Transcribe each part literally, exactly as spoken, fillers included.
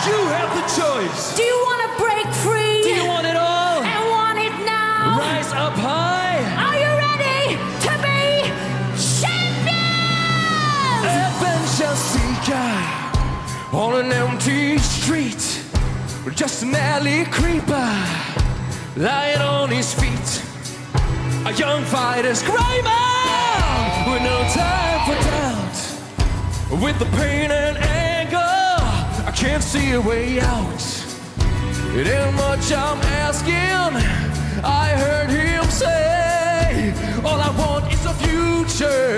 You have the choice. Do you want to break free? Do you want it all? And want it now? Rise up high. Are you ready to be champions? Adventure seeker on an empty street, just an alley creeper lying on his feet. A young fighter screaming with no time for doubt. With the pain and anger, I can't see a way out. It ain't much I'm asking, I heard him say, all I want is a future.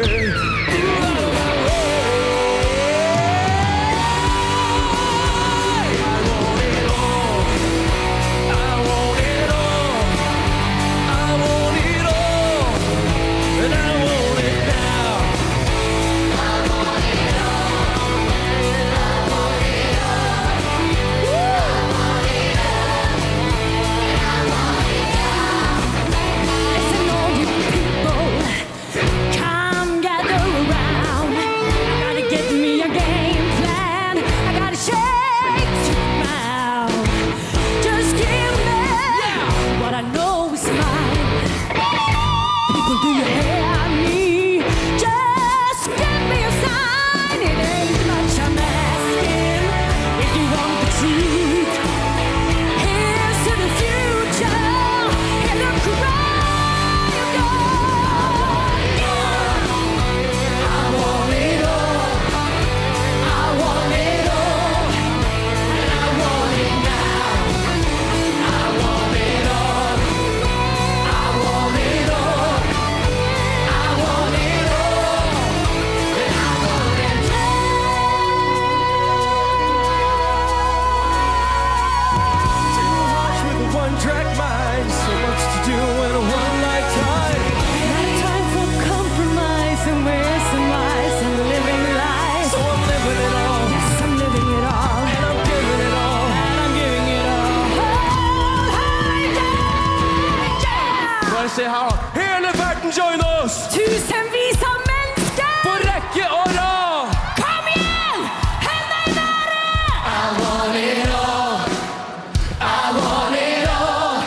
Se her, hele verden join oss! Tusenvis av mennesker! På rekke og rad! Kom igjen! Hendene i været! I want it all. I want it all.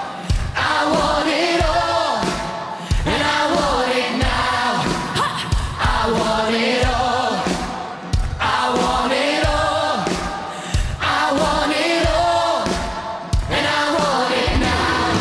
I want it all. And I want it now. I want it all. I want it all. I want it all. And I want it now.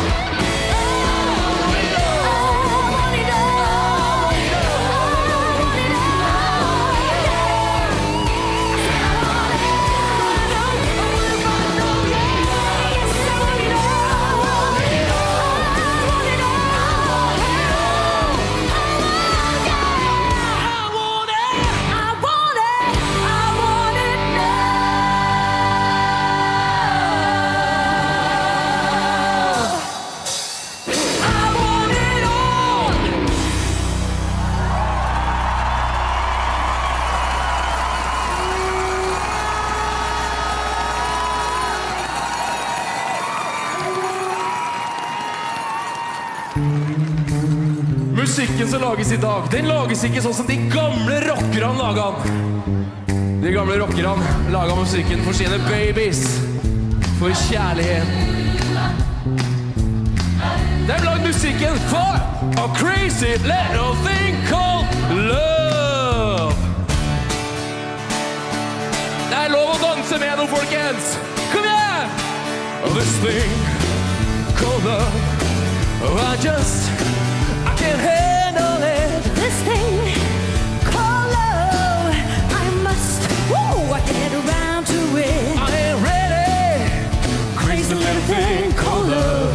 Musikken som lages i dag, den lages ikke sånn som de gamle rockerne laget den. De gamle rockerne laget musikken for sine babies, for kjærlighet. De laget musikken for a crazy little thing called love. Det er lov å danse med noen, folkens. Kom igjen! This thing called love, I just can't handle it. This thing called love, I must, woo, I get around to it. I ain't ready. Crazy little thing called love.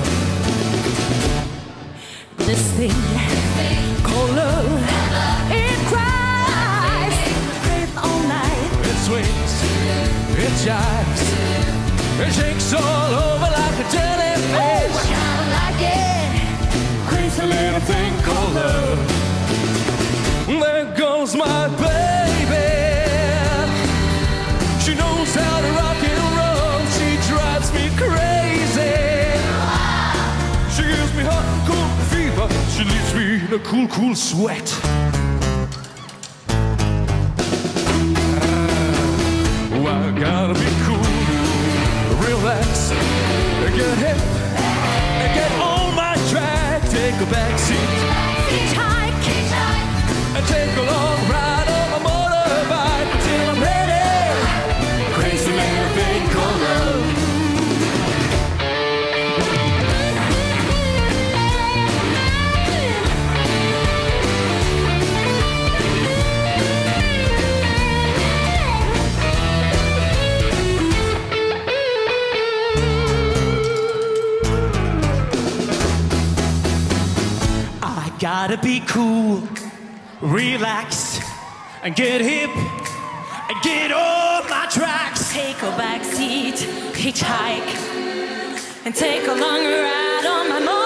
This thing called love, it cries, cries all night. It swings, it jives, it shakes all over like a jellyfish. Oh, I kinda like it. Crazy little thing called love. There goes my baby. She knows how to rock and roll. She drives me crazy. She gives me hot and cold fever. She leaves me in a cool, cool sweat. Oh, I gotta be cool. a back seat. Hitchhike, hitchhike, And take a long ride on my motorbike till I'm ready. Crazy little thing called love. Gotta be cool, relax, and get hip, and get off my tracks. take a back seat, hitchhike, and take a long ride on my motorbike.